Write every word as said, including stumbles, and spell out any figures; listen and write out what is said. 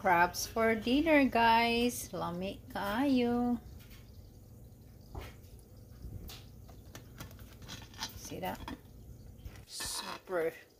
Crabs for dinner, guys. Lami kaayo. See that? Super